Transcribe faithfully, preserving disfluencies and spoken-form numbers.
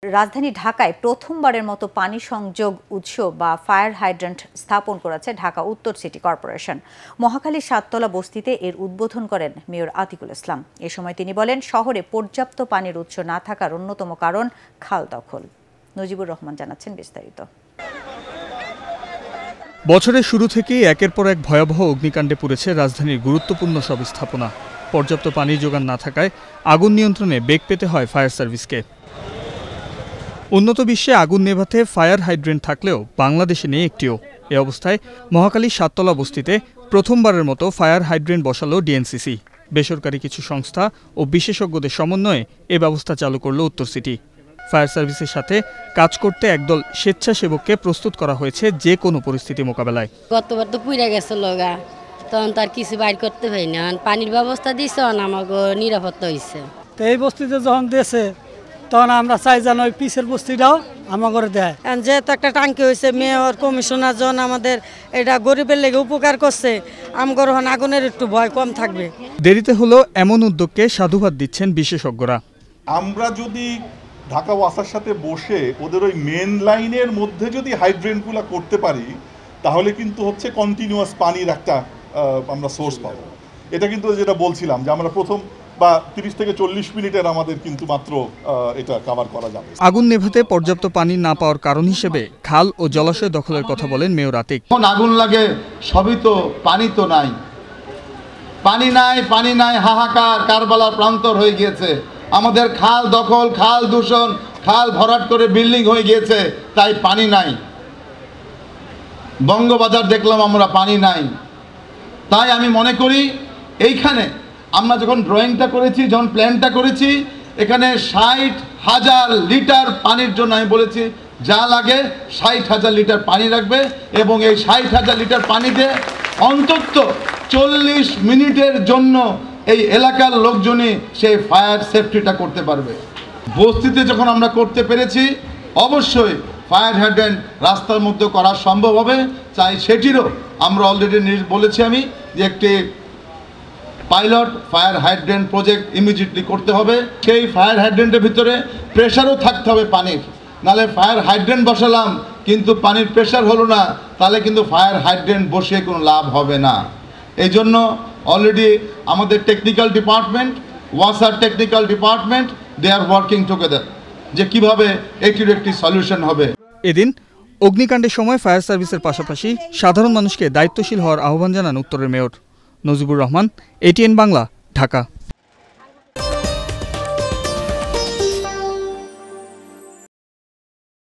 রাজধানী ঢাকায় প্রথমবারের মতো পানি সংযোগ উৎস বা ফায়ার হাইড্রেন্ট স্থাপন করেছে ঢাকা উত্তর সিটি কর্পোরেশন। মহাখালীর সাততলা বস্তিতে এর উদ্বোধন করেন মেয়র আতিকুল ইসলাম। এ সময় তিনি বলেন, শহরে পর্যাপ্ত পানির উৎস না থাকার অন্যতম কারণ খাল দখল। নজিবুর রহমান জানাচ্ছেন বিস্তারিত। বছরের শুরু থেকেই একের পর এক ভয়াবহ অগ্নিকাণ্ডে পুড়েছে রাজধানীর গুরুত্বপূর্ণ সব স্থাপনা। পর্যাপ্ত পানির যোগান না থাকায় আগুন নিয়ন্ত্রণে বেগ পেতে হয় ফায়ার সার্ভিসকে। উন্নত বিশ্বে আগুন নেভাতে ফায়ার হাইড্রেন্ট থাকলেও বাংলাদেশে নেই একটিও। এ অবস্থায় মহাখালীর সাততলা বস্তিতে প্রথমবারের মতো ফায়ার হাইড্রেন্ট বসালো ডিএনসিসি। বেসরকারি কিছু সংস্থা ও বিশেষজ্ঞদের সমন্বয়ে এ ব্যবস্থা চালু করল উত্তর সিটি। ফায়ার সার্ভিসের সাথে কাজ করতে একদল স্বেচ্ছাসেবককে প্রস্তুত করা হয়েছে যে কোনো পরিস্থিতি মোকাবেলায়। গতবার তো পুড়ে গেছে লগা, তখন তার কিছু বাইর করতে পারি না। পানির ব্যবস্থা দিছে, আমাকে নিরাপত্তা হয়েছে। তো এই বস্তিতে যখন দিয়েছে তখন আমরা চাই যেন ওই পিসের বস্তিটাও আমাদের দেয়। যেহেতু একটা টাঙ্কি হয়েছে, মেয়র কমিশনার জন আমাদের এটা গরিবের লেগে উপকার করছে, আমগর আগুনের একটু ভয় কম থাকবে। দেরিতে হলো এমন উদ্যোগকে সাধুবাদ দিচ্ছেন বিশেষজ্ঞরা। আমরা যদি ঢাকা ওয়াসার সাথে বসে ওদের ওই মেন লাইনের মধ্যে যদি হাইড্রেন্টগুলো করতে পারি, তাহলে কিন্তু হচ্ছে কন্টিনিউয়াস পানির একটা আমরা সোর্স পাবো। এটা কিন্তু যেটা বলছিলাম যে আমরা প্রথম বা তিরিশ থেকে চল্লিশ মিনিটের আমাদের কিন্তু মাত্র এটা কভার করা যাবে। আগুন নেভাতে পর্যাপ্ত পানি না পাওয়ার কারণ হিসেবে খাল ও জলাশয় দখলের কথা বলেন মেয়র আতিক। এখন আগুন লাগে সবই তো পানি তো নাই, পানি নাই পানি নাই হাহাকার, কারবালার প্রান্তর হয়ে গিয়েছে। আমাদের খাল দখল, খাল দূষণ, খাল ভরাট করে বিল্ডিং হয়ে গিয়েছে, তাই পানি নাই। বঙ্গবাজার দেখলাম আমরা, পানি নাই। তাই আমি মনে করি এইখানে আমরা যখন ড্রয়িংটা করেছি, যখন প্ল্যানটা করেছি, এখানে ষাট হাজার লিটার পানির জন্য আমি বলেছি যা লাগে ষাট হাজার লিটার পানি রাখবে, এবং এই ষাট হাজার লিটার পানিতে অন্তত চল্লিশ মিনিটের জন্য এই এলাকার লোকজনই সেই ফায়ার সেফটিটা করতে পারবে। বস্তিতে যখন আমরা করতে পেরেছি, অবশ্যই ফায়ার হাইড্রেন্ট রাস্তার মধ্যে করা সম্ভব হবে। চাই সেটিরও আমরা অলরেডি বলেছি আমি যে একটি pilot fire hydrant project immediately করতে হবে। সেই ফায়ার হাইড্রেন্টের ভিতরে প্রেশারও থাকতে হবে পানির, নাহলে ফায়ার হাইড্রেন্ট বসালাম কিন্তু পানির প্রেশার হলো না, তাহলে কিন্তু ফায়ার হাইড্রেন্ট বসিয়ে কোনো লাভ হবে না। এই জন্য অলরেডি আমাদের টেকনিক্যাল ডিপার্টমেন্ট, ওয়াসার technical department, they are working together যে কিভাবে এটির একটি সলিউশন হবে। এদিন অগ্নিকাণ্ডের সময় ফায়ার সার্ভিসের পাশাপাশি সাধারণ মানুষকে দায়িত্বশীল হওয়ার আহ্বান জানান উত্তরের মেয়র। নজিবুর রহমান, এটিএন বাংলা, ঢাকা।